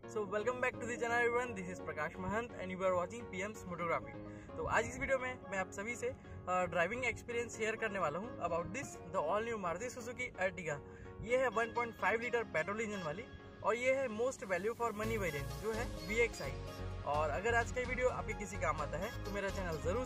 So welcome back to the channel everyone, this is Prakash Mahant and you are watching PM's motography. तो आज इस video में मैं आप सभी से ड्राइविंग एक्सपीरियंस शेयर करने वाला हूं about this the all new Maruti Suzuki Ertiga. ये है 1.5 लीटर पेट्रोल इंजन वाली और ये है most value for money variant जो है Vxi। और अगर आज का वीडियो आपके किसी काम आता है तो मेरा चैनल जरूर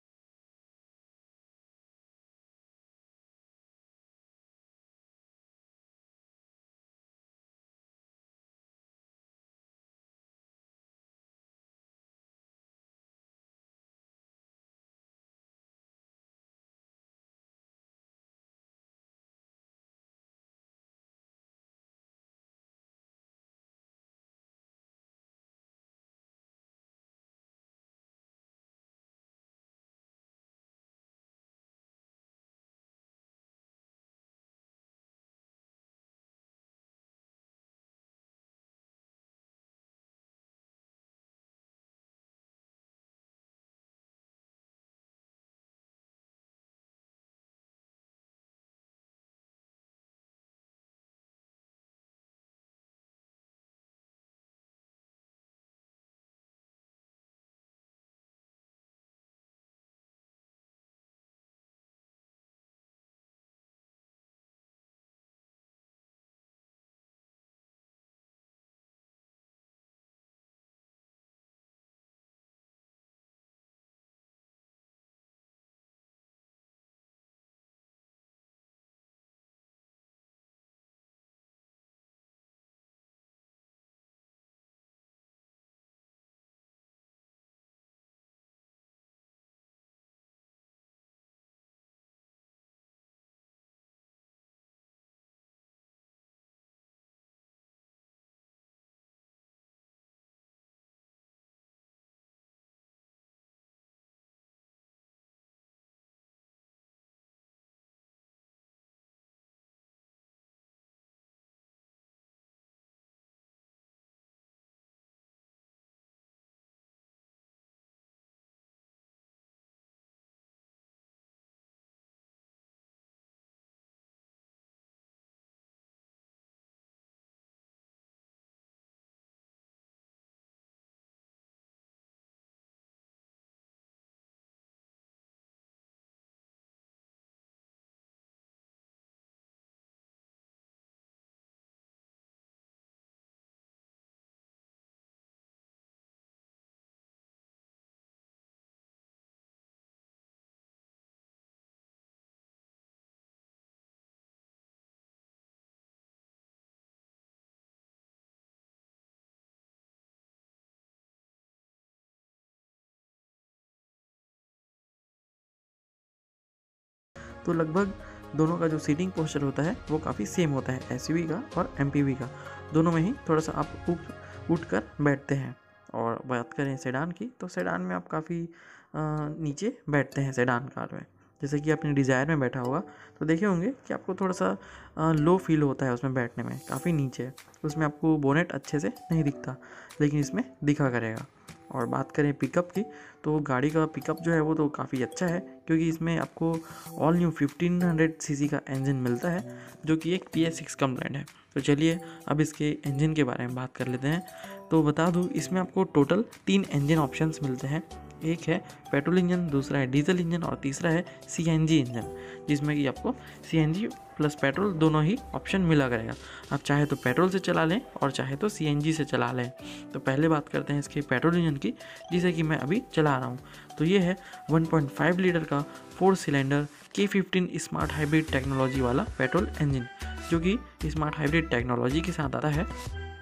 तो लगभग दोनों का जो सीटिंग पोस्चर होता है वो काफ़ी सेम होता है, एसयूवी का और एमपीवी का। दोनों में ही थोड़ा सा आप उठ कर बैठते हैं। और बात करें सेडान की, तो सेडान में आप काफ़ी नीचे बैठते हैं सेडान कार में। जैसे कि आपने डिज़ायर में बैठा होगा तो देखे होंगे कि आपको थोड़ा सा लो फील होता है उसमें बैठने में, काफ़ी नीचे। उसमें आपको बोनेट अच्छे से नहीं दिखता, लेकिन इसमें दिखा करेगा। और बात करें पिकअप की, तो गाड़ी का पिकअप जो है वो तो काफ़ी अच्छा है, क्योंकि इसमें आपको ऑल न्यू 1500 सीसी का इंजन मिलता है, जो कि एक PS6 कंप्लाइंट है। तो चलिए अब इसके इंजन के बारे में बात कर लेते हैं। तो बता दूं, इसमें आपको टोटल 3 इंजन ऑप्शंस मिलते हैं। एक है पेट्रोल इंजन, दूसरा है डीजल इंजन और तीसरा है CNG इंजन, जिसमें कि आपको CNG प्लस पेट्रोल दोनों ही ऑप्शन मिला करेगा। आप चाहे तो पेट्रोल से चला लें और चाहे तो CNG से चला लें। तो पहले बात करते हैं इसके पेट्रोल इंजन की, जिसे कि मैं अभी चला रहा हूँ। तो ये है 1.5 लीटर का 4 cylinder K15 smart hybrid technology वाला पेट्रोल इंजन, जो कि स्मार्ट हाइब्रिड टेक्नोलॉजी के साथ आता है,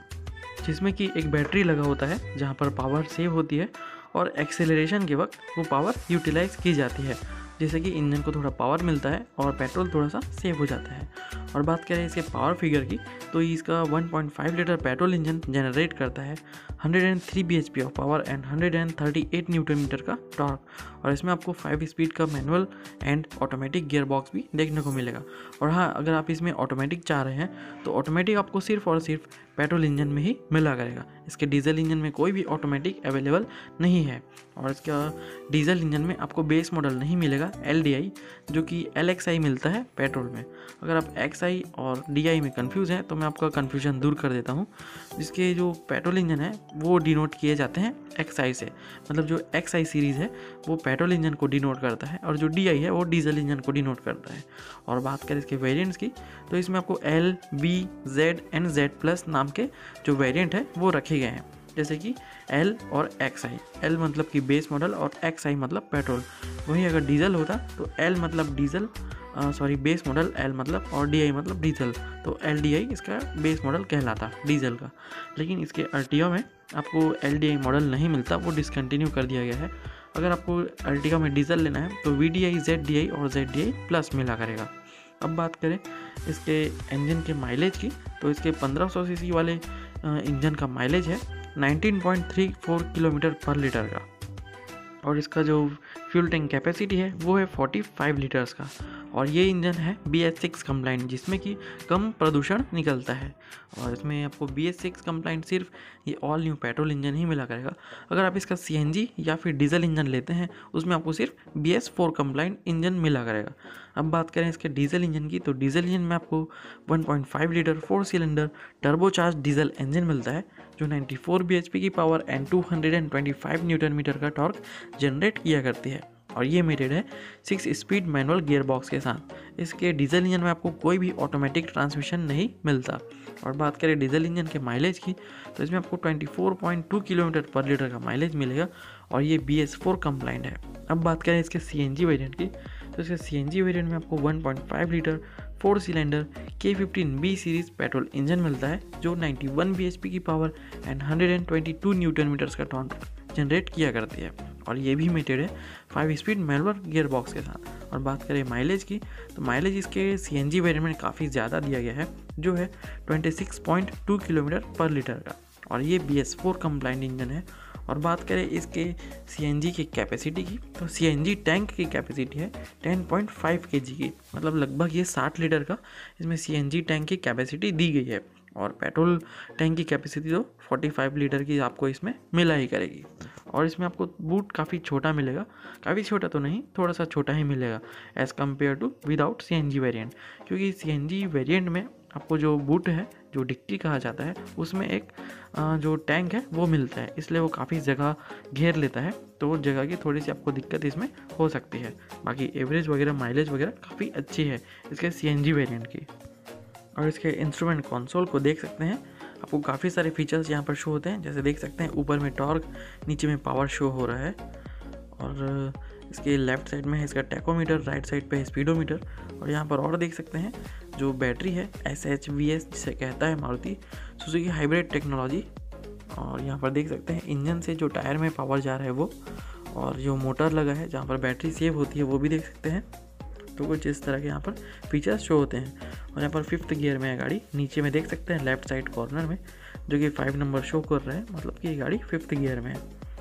जिसमें कि एक बैटरी लगा होता है जहाँ पर पावर सेव होती है और एक्सेलरेशन के वक्त वो पावर यूटिलाइज की जाती है, जिससे कि इंजन को थोड़ा पावर मिलता है और पेट्रोल थोड़ा सा सेव हो जाता है। और बात करें इसके पावर फिगर की, तो इसका 1.5 लीटर पेट्रोल इंजन जनरेट करता है 103 bhp off power and 138 newton metre का टॉर्क। और इसमें आपको 5 स्पीड का manual and automatic gear box भी देखने को मिलेगा। और हाँ, अगर आप इसमें ऑटोमेटिक चाह रहे हैं तो ऑटोमेटिक आपको सिर्फ और सिर्फ पेट्रोल इंजन में ही मिला करेगा। इसके डीजल इंजन में कोई भी ऑटोमेटिक अवेलेबल नहीं है। और इसका डीजल इंजन में आपको बेस मॉडल नहीं मिलेगा LDI, जो कि LXI मिलता है पेट्रोल में। अगर आप XI और DI में कंफ्यूज हैं तो मैं आपका कन्फ्यूजन दूर कर देता हूँ। जिसके जो पेट्रोल इंजन है वो डिनोट किए जाते हैं XI से, मतलब जो XI सीरीज़ है वो पेट्रोल इंजन को डिनोट करता है और जो DI है वो डीजल इंजन को डिनोट करता है। और बात करें इसके वेरिएंट्स की तो इसमें आपको L, B, Z and Z+ नाम के जो वेरिएंट है वो रखे गए हैं, जैसे कि L और XI। L मतलब कि बेस मॉडल और XI मतलब पेट्रोल। वहीं अगर डीजल होता तो L मतलब डीजल बेस मॉडल L मतलब, और DI मतलब डीजल, तो LDI इसका बेस मॉडल कहलाता डीजल का। लेकिन इसके अर्टिगा में आपको LDI मॉडल नहीं मिलता, वो डिसकंटिन्यू कर दिया गया है। अगर आपको अर्टिगा में डीजल लेना है तो VDI, ZDI और ZDI+ मिला करेगा। अब बात करें इसके इंजन के माइलेज की तो इसके 1500 सीसी वाले इंजन का माइलेज है 19.34 किलोमीटर पर लीटर का, और इसका जो फ्यूल टैंक कैपेसिटी है वो है 45 लीटर्स का। और ये इंजन है BS6 कंप्लाइंट, जिसमें कि कम प्रदूषण निकलता है। और इसमें आपको BS6 कंप्लाइंट सिर्फ ये ऑल न्यू पेट्रोल इंजन ही मिला करेगा। अगर आप इसका CNG या फिर डीजल इंजन लेते हैं उसमें आपको सिर्फ BS4 कंप्लाइंट इंजन मिला करेगा। अब बात करें इसके डीजल इंजन की तो डीजल इंजन में आपको 1.5 litre 4 cylinder turbocharge diesel engine मिलता है जो 94 bhp की पावर एंड 225 न्यूटन मीटर का टॉर्क जनरेट किया करती है। और ये मेटेड है 6 स्पीड मैनुअल गियर बॉक्स के साथ। इसके डीजल इंजन में आपको कोई भी ऑटोमेटिक ट्रांसमिशन नहीं मिलता। और बात करें डीजल इंजन के माइलेज की तो इसमें आपको 24.2 किलोमीटर पर लीटर का माइलेज मिलेगा और ये BS4 कंप्लाइंट है। अब बात करें इसके CNG वेरिएंट की तो इसके CNG वेरिएंट में आपको 1.5 litre 4 cylinder K15B series petrol engine मिलता है जो 91 bhp की पावर एंड 122 न्यूटन मीटर्स का टॉर्क जनरेट किया करती है। और ये भी मेटेड है 5 स्पीड मैनुअल गियर बॉक्स के साथ। और बात करें माइलेज की तो माइलेज इसके CNG वेरिएंट में काफ़ी ज़्यादा दिया गया है जो है 26.2 किलोमीटर पर लीटर का, और ये BS4 कंप्लाइंट इंजन है। और बात करें इसके CNG की कैपेसिटी की तो CNG टैंक की कैपेसिटी है 10.5 kg की, मतलब लगभग ये 60 लीटर का इसमें CNG टैंक की कैपेसिटी दी गई है। और पेट्रोल टैंक की कैपेसिटी तो 45 लीटर की आपको इसमें मिला ही करेगी। और इसमें आपको बूट काफ़ी छोटा मिलेगा, काफ़ी छोटा तो नहीं, थोड़ा सा छोटा ही मिलेगा as compare to without CNG variant, क्योंकि CNG वेरिएंट में आपको जो बूट है, जो डिक्की कहा जाता है, उसमें एक जो टैंक है वो मिलता है, इसलिए वो काफ़ी जगह घेर लेता है, तो वो जगह की थोड़ी सी आपको दिक्कत इसमें हो सकती है। बाकी एवरेज वगैरह माइलेज वगैरह काफ़ी अच्छी है इसके CNG वेरिएंट की। और इसके इंस्ट्रूमेंट कंसोल को देख सकते हैं, आपको काफ़ी सारे फीचर्स यहाँ पर शो होते हैं। जैसे देख सकते हैं ऊपर में टॉर्क, नीचे में पावर शो हो रहा है, और इसके लेफ्ट साइड में है इसका टैकोमीटर, राइट साइड पे है स्पीडोमीटर। और यहाँ पर और देख सकते हैं जो बैटरी है SHVS जिसे कहता है मारुति सुजुकी हाइब्रिड टेक्नोलॉजी। और यहाँ पर देख सकते हैं इंजन से जो टायर में पावर जा रहा है वो, और जो मोटर लगा है जहाँ पर बैटरी सेव होती है वो भी देख सकते हैं। तो कुछ इस तरह के यहाँ पर फीचर्स शो होते हैं। और यहाँ पर 5th गियर में है गाड़ी, नीचे में देख सकते हैं लेफ्ट साइड कॉर्नर में जो कि 5 नंबर शो कर रहा है, मतलब कि ये गाड़ी 5th गियर में है।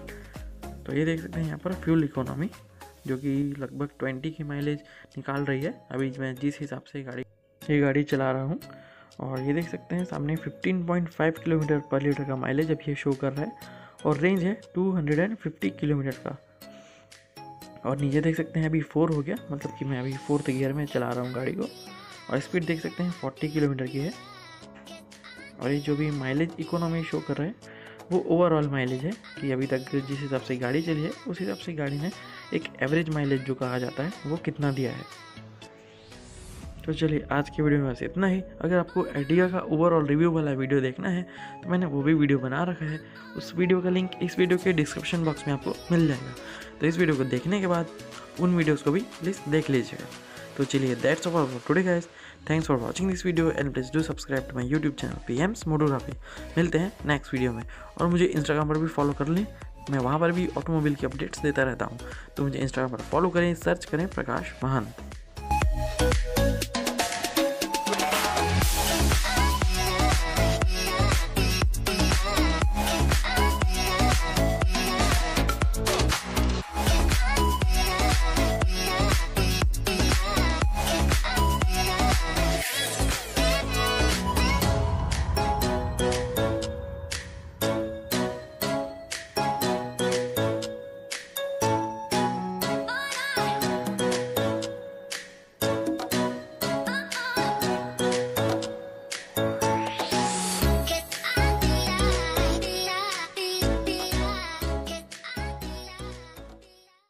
तो ये देख सकते हैं यहाँ पर फ्यूल इकोनॉमी जो कि लगभग 20 की माइलेज निकाल रही है अभी मैं जिस हिसाब से ये गाड़ी चला रहा हूँ। और ये देख सकते हैं सामने 15.5 किलोमीटर पर लीटर का माइलेज अब ये शो कर रहा है, और रेंज है 250 किलोमीटर का। और नीचे देख सकते हैं अभी 4 हो गया, मतलब कि मैं अभी 4th गियर में चला रहा हूँ गाड़ी को। और स्पीड देख सकते हैं 40 किलोमीटर की है। और ये जो भी माइलेज इकोनॉमी शो कर रहा है वो ओवरऑल माइलेज है कि अभी तक जिस हिसाब से गाड़ी चली है उस हिसाब से गाड़ी ने एक एवरेज माइलेज जो कहा जाता है वो कितना दिया है। तो चलिए आज की वीडियो में बस इतना ही। अगर आपको एर्टिगा का ओवरऑल रिव्यू वाला वीडियो देखना है तो मैंने वो भी वीडियो बना रखा है, उस वीडियो का लिंक इस वीडियो के डिस्क्रिप्शन बॉक्स में आपको मिल जाएगा। तो इस वीडियो को देखने के बाद उन वीडियोज़ को भी प्लीज़ देख लीजिएगा। तो चलिए that's all for today guys, thanks for watching this video and please do subscribe to my YouTube channel PM's motography. मिलते हैं नेक्स्ट वीडियो में। और मुझे इंस्टाग्राम पर भी फॉलो कर लें, मैं वहाँ पर भी ऑटोमोबाइल की अपडेट्स देता रहता हूँ। तो मुझे इंस्टाग्राम पर फॉलो करें, सर्च करें प्रकाश महंत।